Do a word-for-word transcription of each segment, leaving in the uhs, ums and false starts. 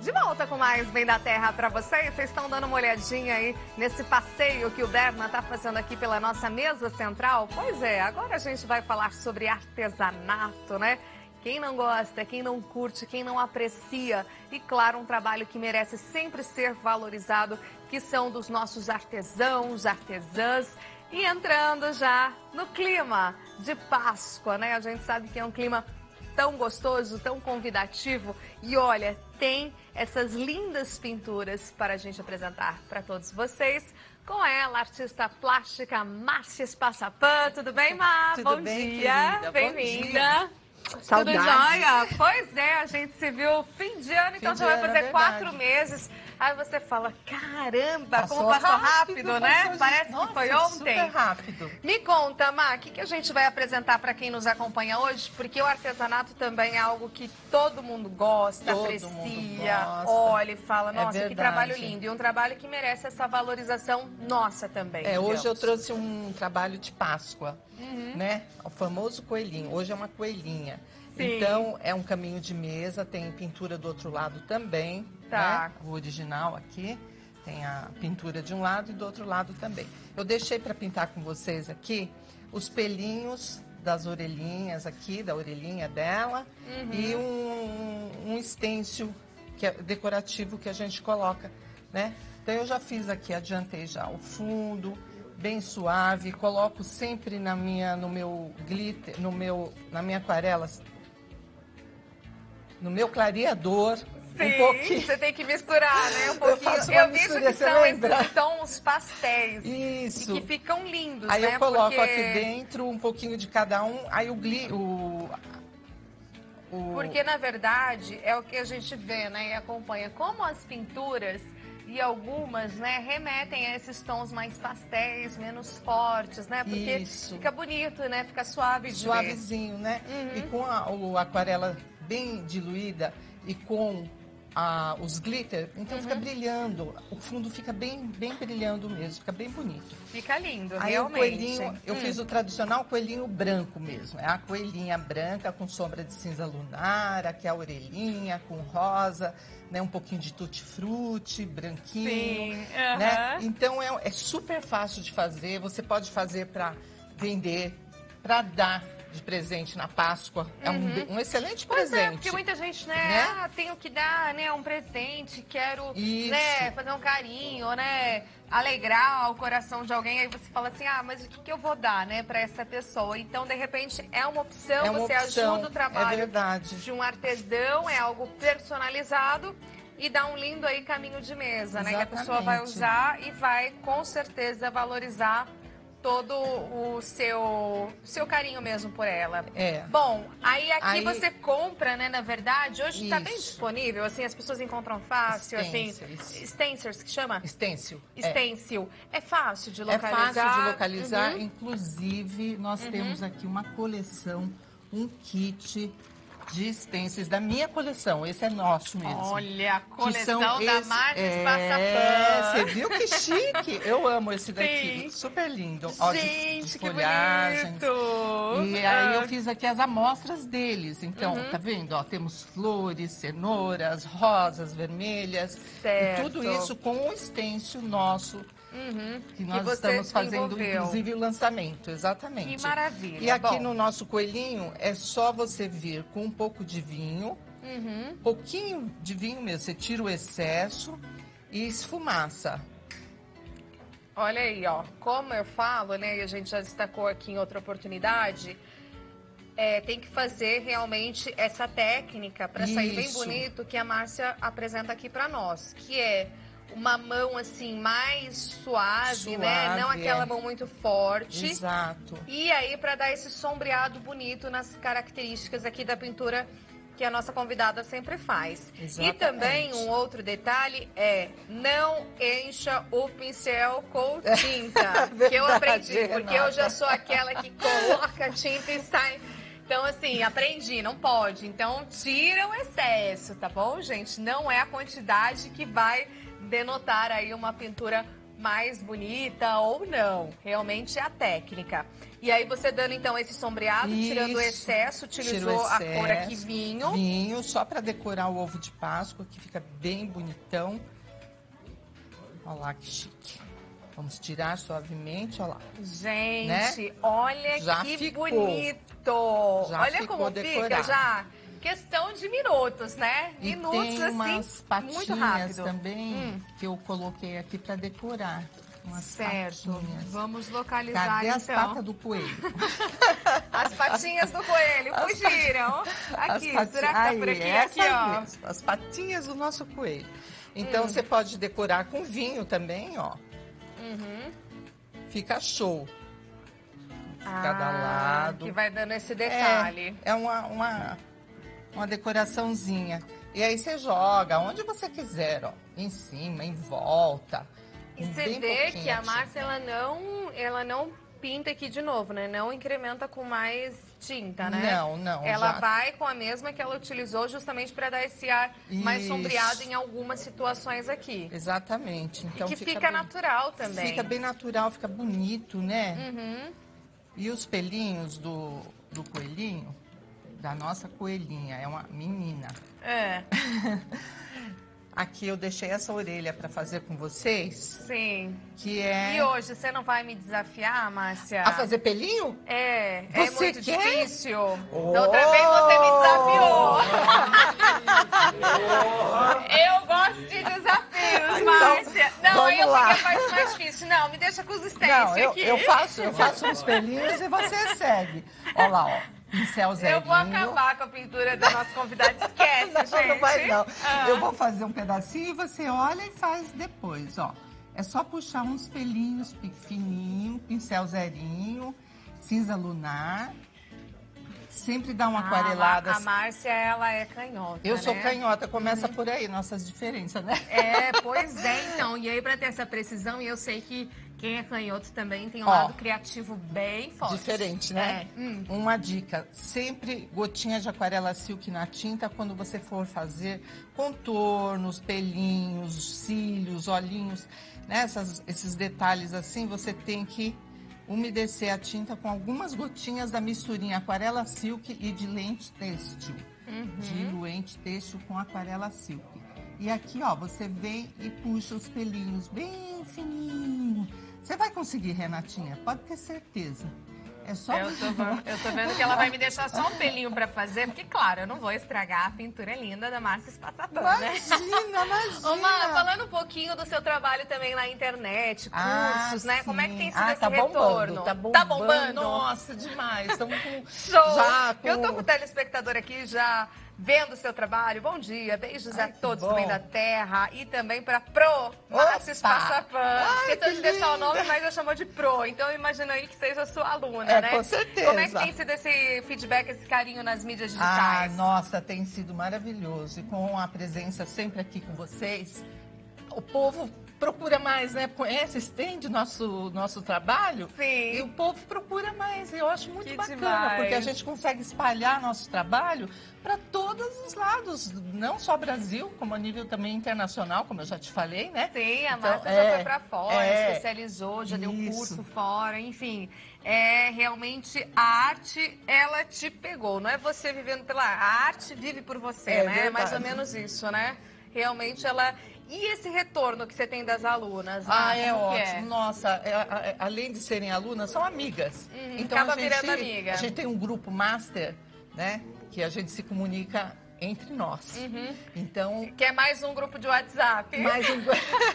De volta com mais Bem da Terra para vocês. Vocês estão dando uma olhadinha aí nesse passeio que o Berna está fazendo aqui pela nossa mesa central? Pois é, agora a gente vai falar sobre artesanato, né? Quem não gosta, quem não curte, quem não aprecia. E claro, um trabalho que merece sempre ser valorizado, que são dos nossos artesãos, artesãs. E entrando já no clima de Páscoa, né? A gente sabe que é um clima tão gostoso, tão convidativo. E olha, tem essas lindas pinturas para a gente apresentar para todos vocês. Com ela, a artista plástica Márcia Espaçapã. Tudo bem, Má? Tudo Bom bem, dia. Bem-vinda. Saudade. Tudo jóia? Pois é, a gente se viu fim de ano, então Fim já de vai ano, fazer é quatro verdade. meses. Aí você fala, caramba, Passou como passou rápido, rápido, né? passou, Parece nossa, que foi ontem. super rápido. Me conta, Má, o que, que a gente vai apresentar para quem nos acompanha hoje? Porque o artesanato também é algo que todo mundo gosta, Todo aprecia, mundo gosta. olha e fala, É nossa, que verdade. trabalho lindo. E um trabalho que merece essa valorização nossa também. É, hoje eu digamos. trouxe um trabalho de Páscoa, Uhum. né? O famoso coelhinho. Hoje é uma coelhinha. Sim. Então, é um caminho de mesa, tem pintura do outro lado também, Tá. né? O original aqui, tem a pintura de um lado e do outro lado também. Eu deixei para pintar com vocês aqui os pelinhos das orelhinhas aqui, da orelhinha dela, Uhum. e um, um stencil que é decorativo que a gente coloca, né? Então, eu já fiz aqui, adiantei já o fundo, bem suave, coloco sempre na minha, no meu glitter, no meu, na minha aquarela, no meu clareador, Sim, um pouquinho. você tem que misturar, né? Um Eu pouquinho. faço uma Eu vi mistura, que você são lembra? esses tons pastéis. Isso. E que ficam lindos, Aí né? eu coloco Porque... aqui dentro um pouquinho de cada um, aí o gli, o, o Porque, na verdade, é o que a gente vê, né? E acompanha. Como as pinturas e algumas, né, remetem a esses tons mais pastéis, menos fortes, né? Porque Isso. fica bonito, né? Fica suave de ver. suavezinho, né? Uhum. E com a o aquarela bem diluída e com a, os glitter, então Uhum. fica brilhando. O fundo fica bem, bem brilhando mesmo, fica bem bonito. Fica lindo, Aí realmente. o coelhinho, eu Hum. fiz o tradicional coelhinho branco mesmo. É a coelhinha branca com sombra de cinza lunar, aqui a orelhinha com rosa, né? Um pouquinho de tutti-frutti, branquinho. Sim, Né? aham. Então é, é super fácil de fazer. Você pode fazer para vender, para dar de presente na Páscoa. É um, be- um excelente Pois é, presente. porque muita gente, né, Né? ah, tenho que dar, né, um presente, quero, Isso. né, fazer um carinho, né, alegrar o coração de alguém, aí você fala assim, ah, mas o que, que eu vou dar, né, pra essa pessoa? Então, de repente, é uma opção, É uma você opção, ajuda o é trabalho verdade. de um artesão, é algo personalizado e dá um lindo aí caminho de mesa, né, que a pessoa vai Exatamente. usar e vai, com certeza, valorizar todo o seu, seu carinho mesmo por ela. É. Bom, aí aqui Aí- você compra, né, na verdade, hoje está bem Isso. disponível, assim, as pessoas encontram fácil, Stencils. assim, stencils que chama? Stencil. É. Stencil. É fácil de É localizar. fácil de localizar, Uhum. inclusive nós temos aqui uma coleção, um kit de stencils da minha coleção. Esse é nosso mesmo. Olha, a Que coleção são da esse- Márcia É, Espaçapã. você viu que chique? Eu amo esse daqui. Sim. Super lindo. Ó, de- de Gente, que folhagens. bonito. E aí eu Ah. fiz aqui as amostras deles. Então, Uhum. tá vendo? Ó, temos flores, cenouras, rosas, vermelhas. Certo. E tudo isso com o stencil nosso, Uhum. que nós você estamos fazendo, desenvolveu. inclusive, o lançamento. Exatamente. Que maravilha. E aqui Bom. no nosso coelhinho, é só você vir com um pouco de vinho, Uhum. pouquinho de vinho mesmo. Você tira o excesso e esfumaça. Olha aí, ó, como eu falo, né, e a gente já destacou aqui em outra oportunidade, é, tem que fazer realmente essa técnica para sair bem Isso. bonito que a Márcia apresenta aqui para nós, que é uma mão assim mais suave, né, Suave, não aquela é. mão muito forte. Exato. E aí para dar esse sombreado bonito nas características aqui da pintura que a nossa convidada sempre faz. Exatamente. E também um outro detalhe é não encha o pincel com tinta. que eu aprendi, Verdade, porque eu já Renata. sou aquela que coloca tinta e sai. Então, assim, aprendi, não pode. Então, tira o excesso, tá bom, gente? Não é a quantidade que vai denotar aí uma pintura mais bonita ou não. Realmente é a técnica. E aí você dando então esse sombreado, Isso. tirando o excesso, utilizou Tira o a cor excesso, aqui vinho. Vinho, só para decorar o ovo de Páscoa, que fica bem bonitão. Olha lá que chique. Vamos tirar suavemente, olha lá. Gente, né? olha já que ficou. bonito. Já olha ficou como decorado. fica já. Questão de minutos, né? E Minutos tem umas assim, patinhas muito rápido. também Hum. que eu coloquei aqui para decorar. Umas Certo. patinhas. Vamos localizar Cadê as então. patas do coelho? As patinhas do coelho As fugiram. Aqui, As será que tá Aí, por aqui? é Aqui, essa ó. mesmo, as patinhas do nosso coelho. Então Hum. você pode decorar com vinho também, ó. Uhum. Fica show. Ah, Cada lado. que vai dando esse detalhe. É, é uma, uma, uma decoraçãozinha. E aí você joga onde você quiser, ó. Em cima, em volta. E com você bem vê pouquinho que a tinta. Márcia, ela não, ela não pinta aqui de novo, né? Não incrementa com mais tinta, né? Não, não. Ela já... vai com a mesma que ela utilizou justamente para dar esse ar mais Isso. sombreado em algumas situações aqui. Exatamente. Então e que fica, fica bem... natural também. Fica bem natural, fica bonito, né? Uhum. E os pelinhos do, do coelhinho, da nossa coelhinha, é uma menina. É. Aqui eu deixei essa orelha para fazer com vocês, Sim. que é... E hoje, você não vai me desafiar, Márcia? A fazer pelinho? É, é Você muito quer? difícil. Oh! Da outra vez você me desafiou. Eu gosto de desafios, Márcia. Não, vamos eu lá. fiquei a parte mais difícil. Não, me deixa com os steaks Não, eu, aqui. eu faço, eu faço uns pelinhos e você segue. Olha lá, ó. Pincel zerinho. Eu vou acabar com a pintura do nosso convidado. Esquece, não, gente. não vai não. Ah. Eu vou fazer um pedacinho e você olha e faz depois, ó. É só puxar uns pelinhos fininho, pincel zerinho, cinza lunar. Sempre dá uma Ah, aquarelada. A Márcia, ela é canhota, Eu sou né? canhota, começa por aí, nossas diferenças, né? É, pois é, então. E aí, pra ter essa precisão, e eu sei que quem é canhoto também tem um Ó, lado criativo bem forte. Diferente, né? É. Hum. Uma dica, sempre gotinha de aquarela silk na tinta quando você for fazer contornos, pelinhos, cílios, olhinhos, né? Essas, esses detalhes assim, você tem que umedecer a tinta com algumas gotinhas da misturinha aquarela silk e de lente têxtil. Uhum. Diluente têxtil com aquarela silk. E aqui, ó, você vem e puxa os pelinhos bem fininho. Você vai conseguir, Renatinha, pode ter certeza. É só... Eu tô, eu tô vendo que ela vai me deixar só um pelinho pra fazer, porque, claro, eu não vou estragar a pintura linda da Márcia Spassatão, né? Imagina, imagina. Ô, Má, falando um pouquinho do seu trabalho também na internet, cursos, Ah, né? Como é que tem sido ah, esse tá retorno? bombando, tá bombando. Tá bombando? Nossa, demais. Estamos com... Show! Já com... Eu tô com o telespectador aqui já vendo o seu trabalho. Bom dia, beijos Ai, a todos bom. também da Terra e também pra Pro, Márcia Spassafan. Ai, Esqueceu que de deixar o linda. nome, mas eu chamou de Pro. Então eu imagino aí que seja sua aluna, É, né? com certeza. Como é que tem sido esse feedback, esse carinho nas mídias Ah, digitais? nossa, tem sido maravilhoso. E com a presença sempre aqui com vocês, o povo procura mais, né? Conhece, estende nosso nosso trabalho. Sim. E o povo procura mais. Eu acho muito Que bacana, demais. porque a gente consegue espalhar nosso trabalho para todos os lados, não só Brasil, como a nível também internacional, como eu já te falei, né? Sim, a Então, Márcia é, já foi pra fora, é, especializou, já deu isso. curso fora, enfim. É, realmente, a arte, ela te pegou. Não é você vivendo pela... A arte vive por você, É né? verdade. Mais ou menos isso, né? Realmente, ela... E esse retorno que você tem das alunas? Ah, né? é Como que ótimo. Nossa, é, é, além de serem alunas, são amigas. Uhum, então acaba a gente, virando amiga. A gente tem um grupo master, né? Que a gente se comunica entre nós. Uhum. Então, Que é mais um grupo de WhatsApp. mais um...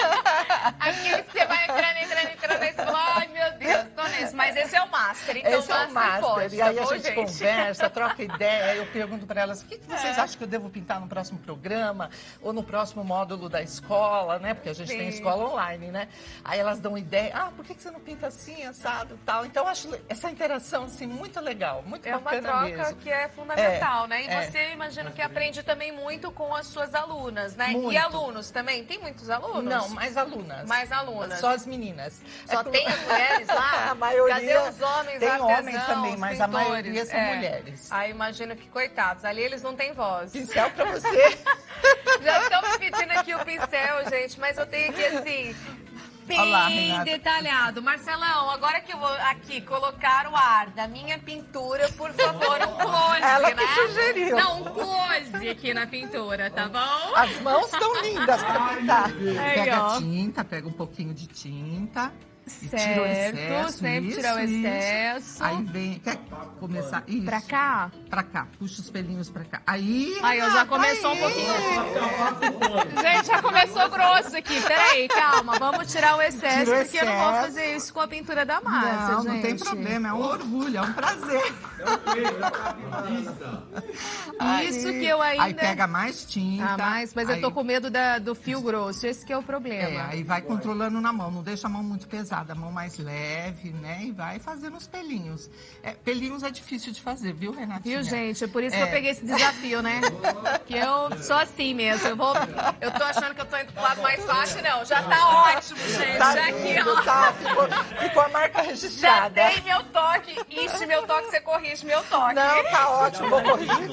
Aqui você vai entrando, entrando, entrando, aí você fala, ai meu Deus, tô nesse. Mas esse é o Master, então Esse é o Master master. pode, E aí tá a bom, gente, conversa, troca ideia. Eu pergunto para elas, o que, que vocês É. acham que eu devo pintar no próximo programa? Ou no próximo módulo da escola, né? Porque a gente Sim. tem escola online, né? Aí elas dão ideia. Ah, por que, que você não pinta assim, assado, tal? Então, eu acho essa interação, assim, muito legal. Muito É uma bacana troca mesmo. que é fundamental, É, né? E é. você, eu imagino que aprende também muito com as suas alunas, né? Muito. E alunos também? Tem muitos alunos? Não, mais alunas. Mais alunas. Só as meninas. Só É que- tem as mulheres lá? A maioria. Cadê os homens, Tem artesãos, homens também, mas a pintores? maioria são É. mulheres. Ah, imagino que, coitados, ali eles não têm voz. Pincel pra você. Já estão me pedindo aqui o pincel, gente, mas eu tenho aqui, assim, bem Olá, detalhado. Marcelão, agora que eu vou aqui colocar o ar da minha pintura, por favor, um close, Ela né? que sugeriu. Não, um close aqui na pintura, tá bom? As mãos estão lindas pra pintar. Aí, Pega ó. a tinta, pega um pouquinho de tinta. E Certo, tira o excesso, sempre isso, tirar o isso. excesso. Aí vem, quer começar? Isso. Pra cá? Pra cá, puxa os pelinhos pra cá. Aí, Aí, ó, já Renata, começou aí. um pouquinho. Gente, já começou grosso aqui. Peraí, calma. Vamos tirar o excesso, Tira o porque eu não vou excesso. fazer isso com a pintura da massa, Não, gente. não tem problema, é um orgulho, é um prazer. Isso que eu ainda... Aí pega mais tinta. Ah, mais, mas eu aí- tô com medo da- do fio grosso. Esse que é o É, problema. aí vai controlando na mão, não deixa a mão muito pesada, a mão mais leve, né? E vai fazendo os pelinhos. É, pelinhos é difícil de fazer, viu, Renatinha? Viu, gente? É por isso que É. eu peguei esse desafio, né? Que eu sou assim mesmo. Eu vou. Eu tô achando que eu tô indo pro lado mais fácil, não. Já tá ótimo, gente. Tá Já aqui, lindo, ó. tá? Ficou, ficou a marca Já registrada. dei meu toque. Ixi, meu toque, você corrige meu toque. Não, tá ótimo, vou corrigir.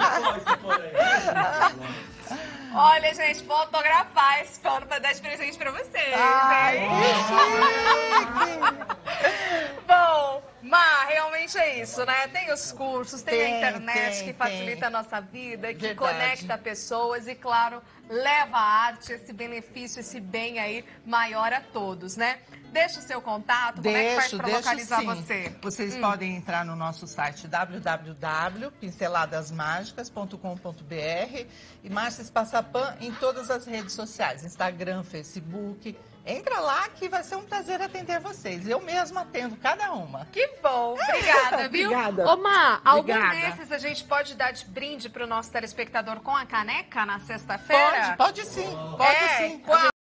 Olha, gente, vou autografar esse pano pra dar de presente pra vocês. Ai, hein? que chique! Bom, Má, realmente é isso, né? Tem os cursos, tem, Tem, a internet tem, que facilita tem. a nossa vida, que Verdade. conecta pessoas e, claro, leva a arte, esse benefício, esse bem aí maior a todos, né? Deixa o seu contato, como é que faz Deixo, pra deixo localizar sim. você? Vocês Hum. podem entrar no nosso site w w w ponto pinceladas mágicas ponto com ponto b r e Márcia Passapan em todas as redes sociais, Instagram, Facebook. Entra lá que vai ser um prazer atender vocês. Eu mesma atendo cada uma. Que bom, obrigada, viu? Obrigada. Ô, Má, algum Obrigada. desses a gente pode dar de brinde pro nosso telespectador com a caneca na sexta-feira? Pode, pode sim, pode É, sim. qual?